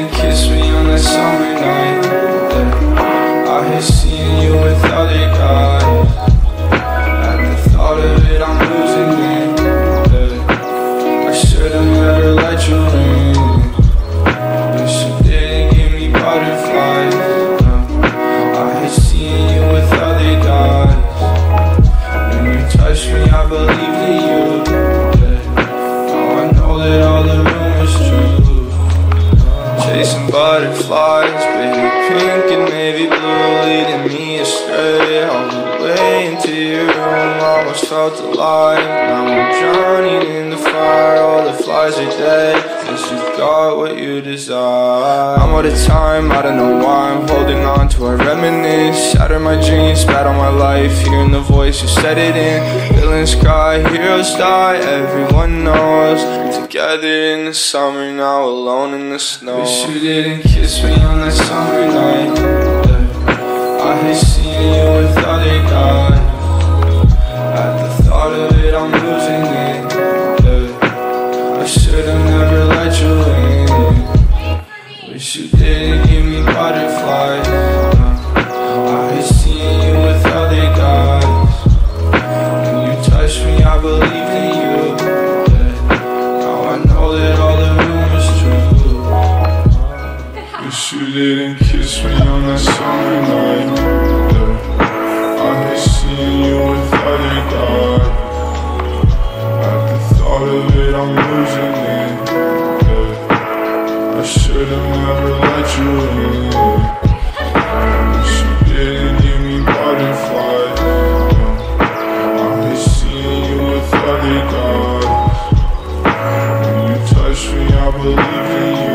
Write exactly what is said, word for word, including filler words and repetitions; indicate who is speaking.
Speaker 1: didn't kiss me on that summer night. Yeah. I hate seeing you with other guys. At the thought of it, I'm losing it. Yeah. I should've never let you in. Wish you didn't give me butterflies. Yeah. I hate seeing you with other guys. When you touch me, I believe in you. Yeah. Now I know that all the rumors true. Chasing butterflies, baby pink and navy blue, leading me astray. All the way into your room, almost felt alive. Now I'm drowning in the fire, all the flies are dead. Guess you got what you desire. I'm out of time, I don't know why I'm holding on to a remnants. Shatter my dreams, spat on my life, hearing the voice, you set it in. Villains cry, heroes die, everyone knows. Together in the summer, now alone in the snow. Wish you didn't kiss me on that summer night. Yeah. I hate seeing you with other guys. At the thought of it, I'm losing it. Yeah. I should've never let you in. Wish you didn't give me butterflies. Yeah. I hate seeing you with other guys. When you touch me, I believe in you. Wish you didn't kiss me on that summer night. Yeah. I hate seeing you with other guys. At the thought of it, I'm losing it. Yeah. I should've never let you in. Wish you didn't give me butterflies. Yeah. I hate seeing you with other guys. When you touch me, I believe in you.